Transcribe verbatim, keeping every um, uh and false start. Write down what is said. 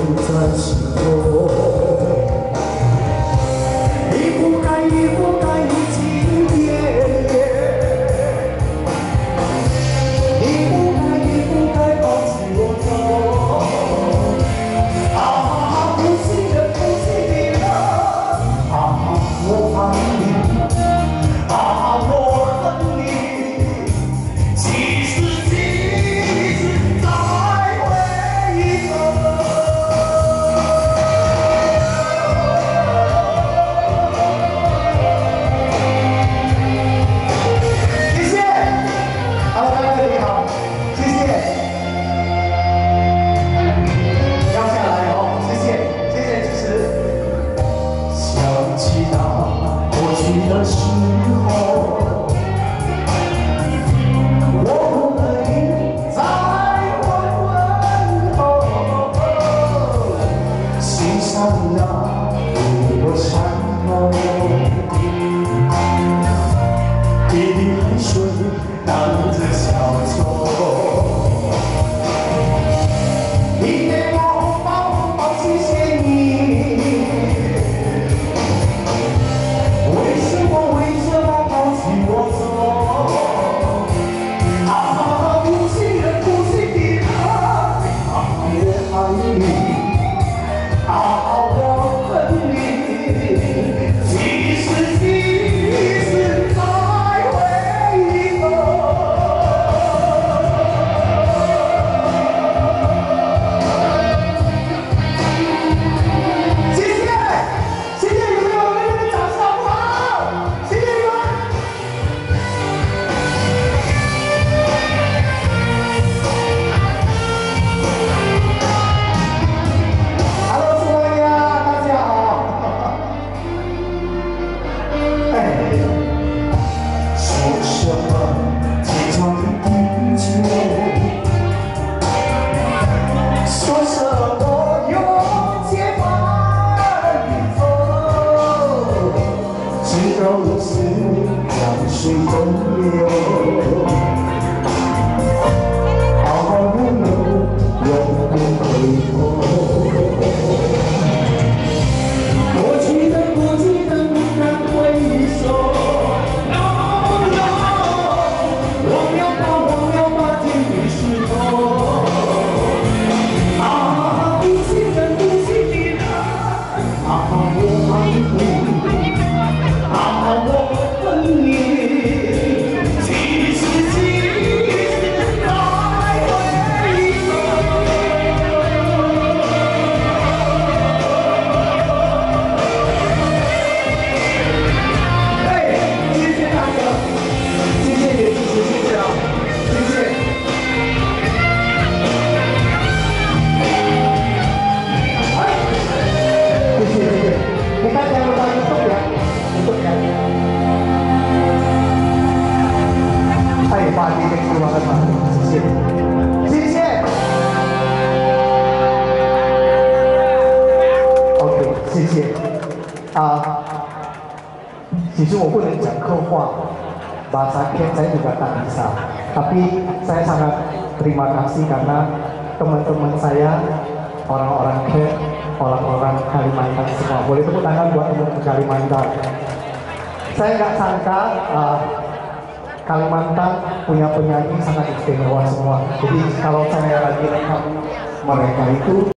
在心中。一不该，一不该，已经变。一不该，一不该放弃我走。啊，不行的，不行的了。啊，我爱你。啊，我恨你。其实，其实再回忆中。 的时候，我和你在问候，心上那一朵山头，一滴汗水荡着小舟，你给我红包红包，谢谢你。 水东流，好好的路，永不回头。过去的，过去的，不敢回首。No no， 忘了吧，忘了吧，天地是头。啊，不行的，不行的人，啊，我爱你，啊，我恨你。 把你的希望的团队，谢谢，谢谢。OK， 谢谢。啊，其实我不能讲客话，bahasa Ken saya juga tak bisa. Tapi saya sangat terima kasih karena teman-teman saya, orang-orang Ken, orang-orang Kalimantan semua. Boleh tepuk tangan buat teman-teman Kalimantan. Saya nggak sangka. Uh, Kalimantan punya penyanyi sangat istimewa semua. Jadi kalau saya lagi rekam mereka itu